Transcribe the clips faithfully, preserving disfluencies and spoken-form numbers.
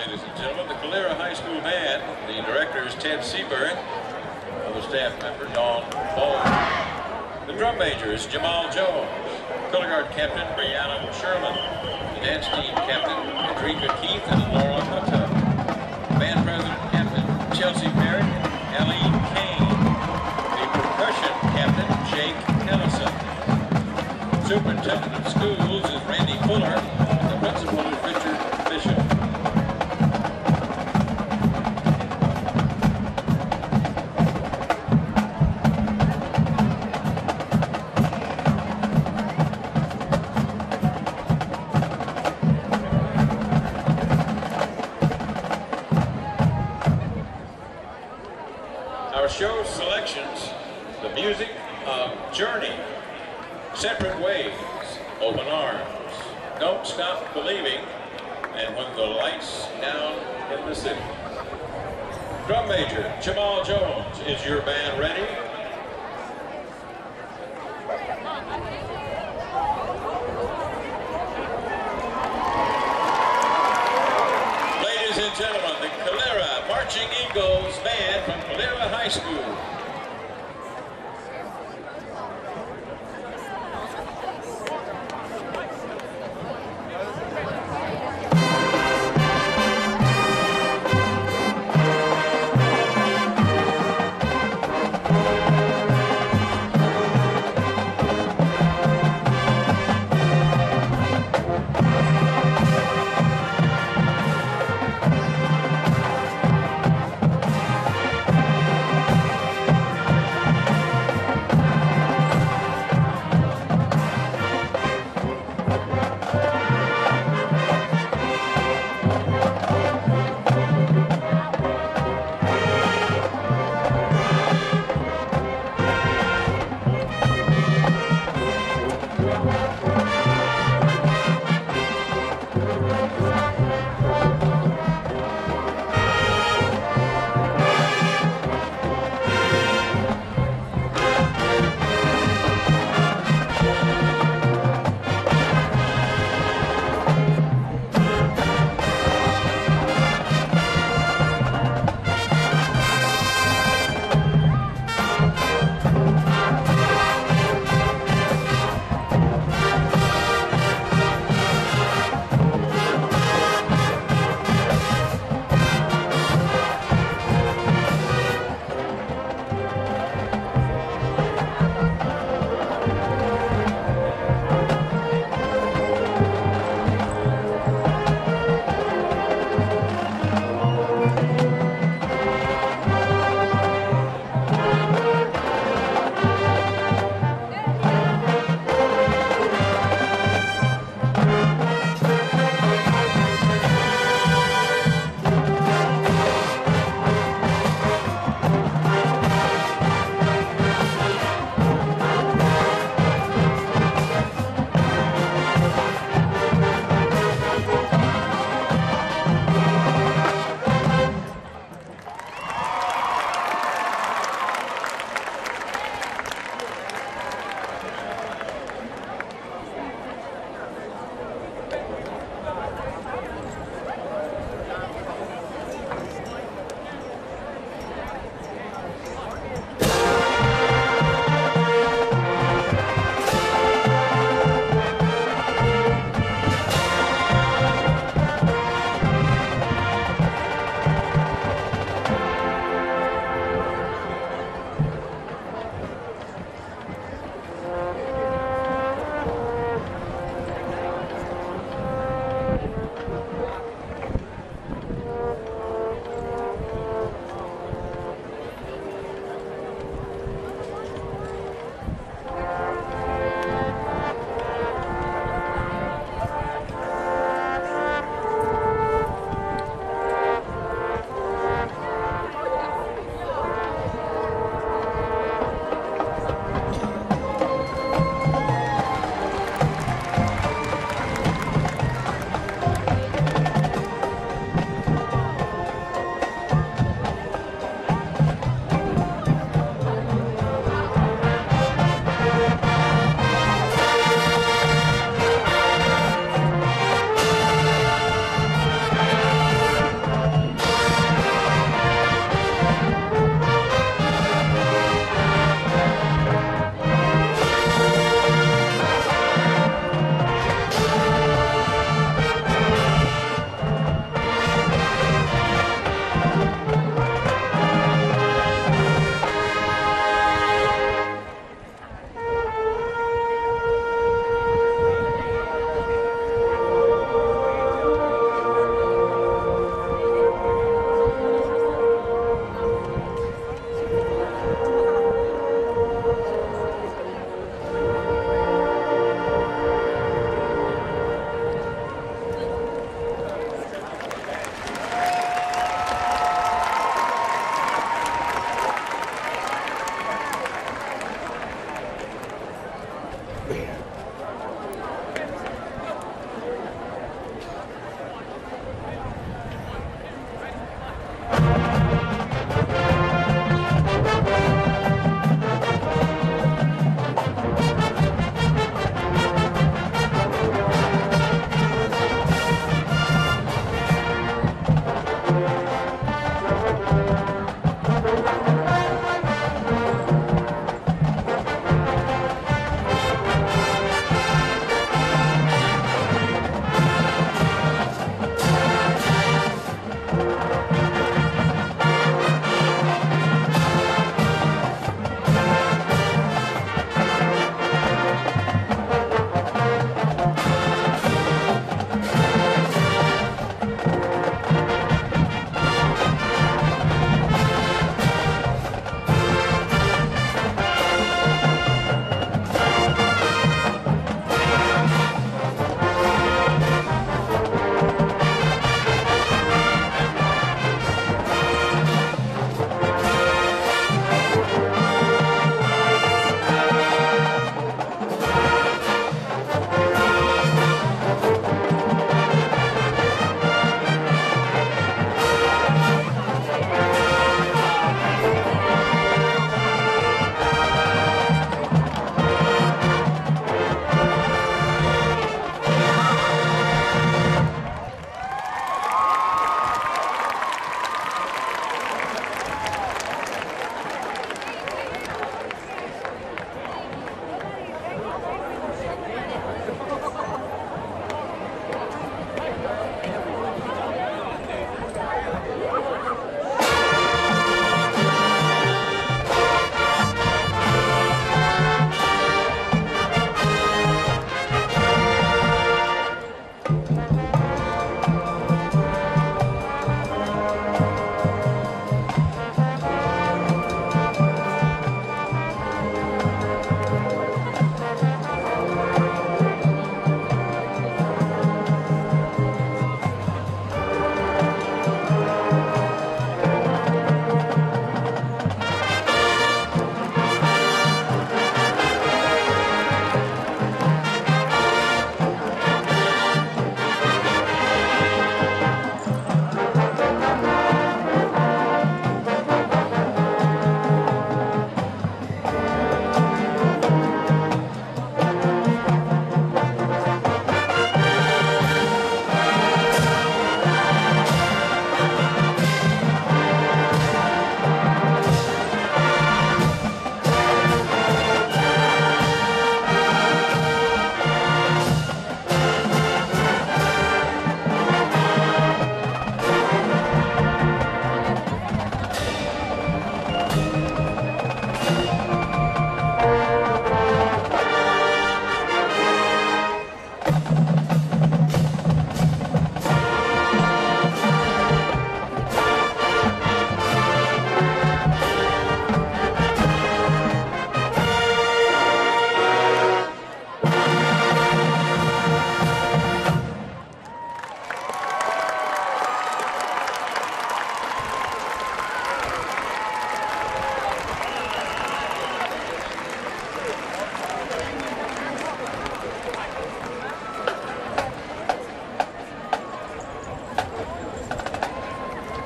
ladies and gentlemen, the Calera High School Band. The director is Ted Seabury. The staff member, Dawn Bowles. The drum major is Jamal Jones. Color guard captain, Brianna Sherman. The dance team captain, Adrika Keith and Laura Hutta. Band president captain, Chelsea Merrick and Aline Kane. The percussion captain, Jake Ellison. Superintendent of schools is Randy Fuller. And the principal is Richard Bishop. Our show selections, the music of Journey, Separate Ways, Open Arms, Don't Stop Believing, and When the Lights Down in the City. Drum major, Jamal Jones, is your band ready? Ladies and gentlemen, the Calera Marching Eagles Band from Calera High School.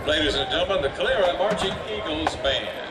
Ladies and gentlemen, the Calera Marching Eagles Band.